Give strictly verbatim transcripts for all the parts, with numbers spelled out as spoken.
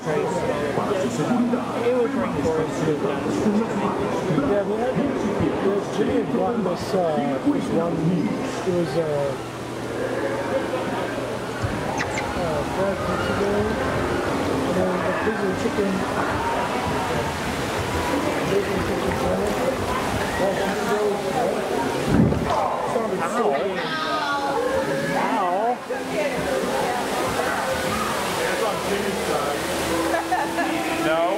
trace. It would bring forest to the Yeah, we had, the, Jimmy had brought this, uh, this one, it was, uh, uh, fried pizza dough, and then a piece of chicken, bacon chicken sandwich, all the sounded so. Ow. That's on Jimmy's side. No.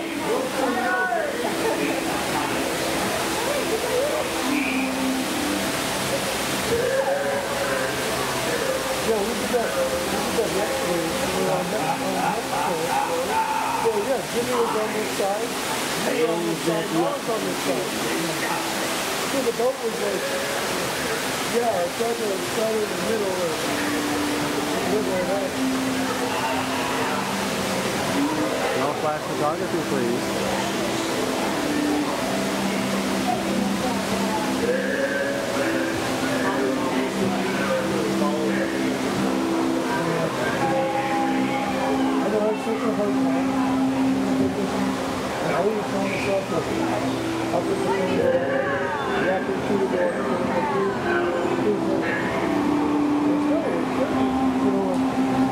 Yeah, we did that, we did that yesterday. We were on Mexico. So yeah, Jimmy was on this side, you were on this side, I was on this side. So the boat was like, yeah, it's either, it's either in the middle or the middle or that. No flash photography, please. Such a hard time. I always found myself up in the window, walking through the door, and I do, it's like, it's good, it's good, you know, like,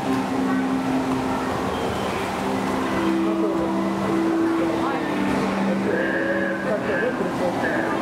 it's like, it's like,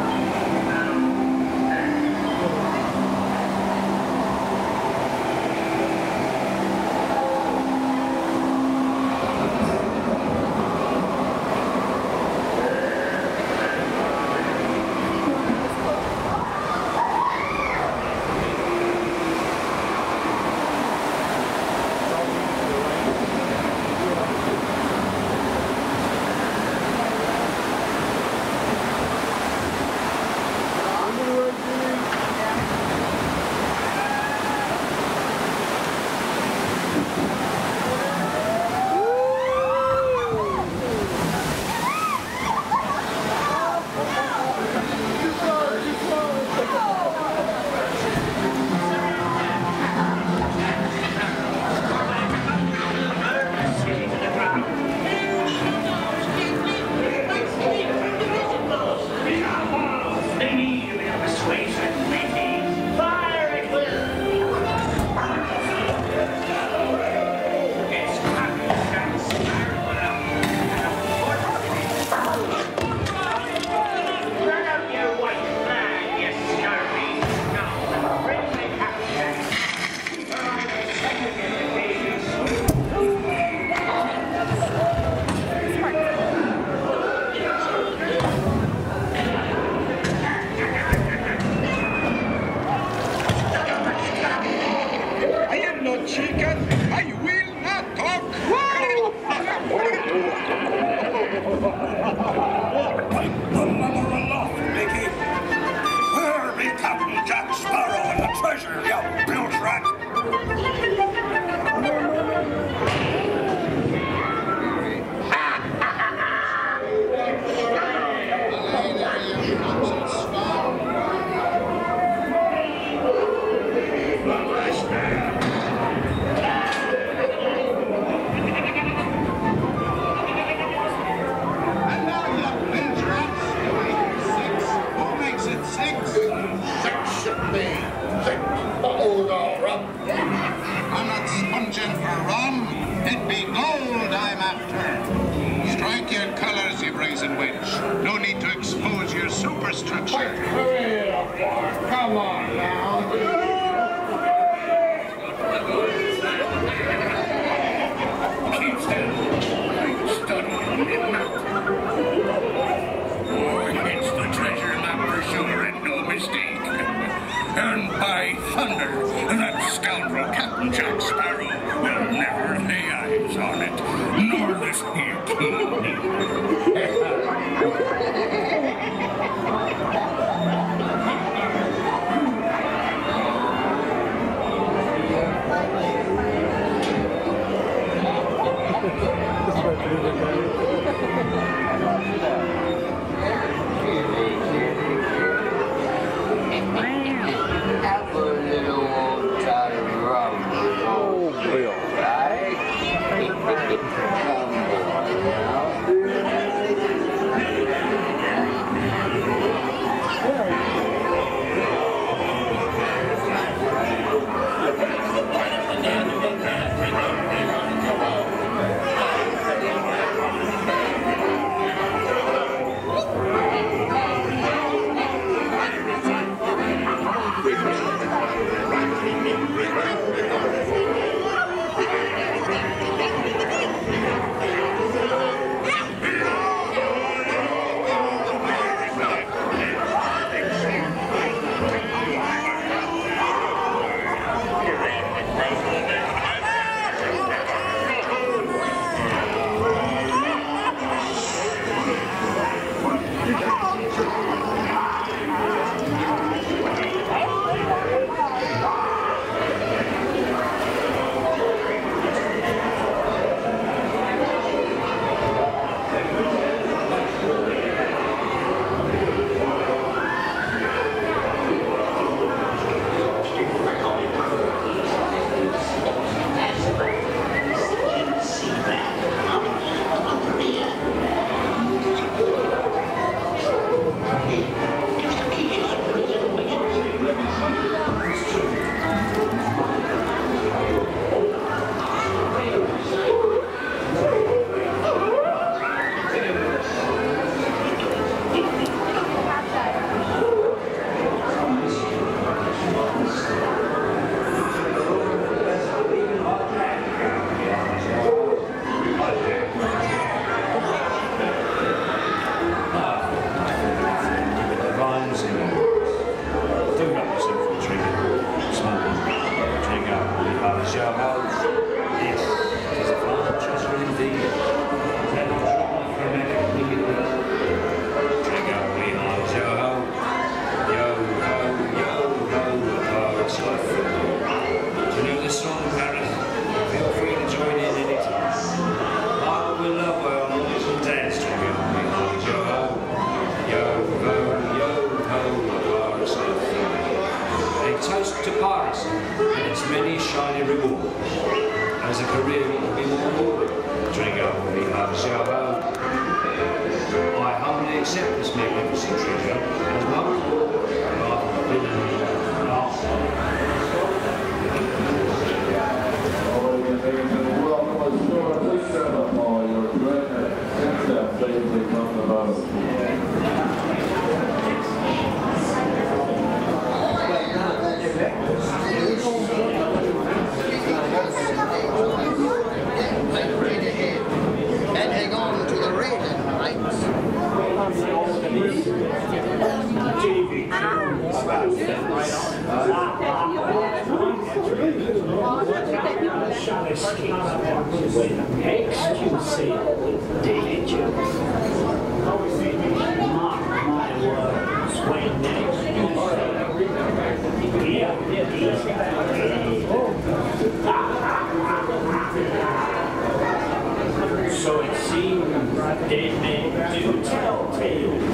Come on. Vines in it. Don't got yourself a drink. Smoking. Drink up. We have a show house. Yes. It's a fun treasure indeed. Drink up. We have a show house. Yo, ho, yo, ho, ho. It's like football. Do you know the song, Gareth? Feel free to join in anytime. I will love well on this and dance. Drink up. We have a show house. Yo, ho, yo, ho, ho, it's like football. A toast to Paris and its many shiny rewards. As a career it will be more rewarding. Drink up and we have a show home. I humbly accept this magnificent treasure as my reward rather than being last. And hang on to the railing lights. Excuse Daily Jones. Mark my words, when next you say, here it is. So it seems dead men do tell tales.